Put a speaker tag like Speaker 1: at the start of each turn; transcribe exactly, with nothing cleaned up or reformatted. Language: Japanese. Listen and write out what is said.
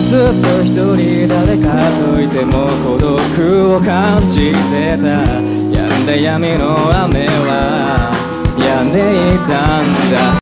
Speaker 1: ずっと一人誰かといても孤独を感じてた。止んだ闇の雨は止んでいたんだ。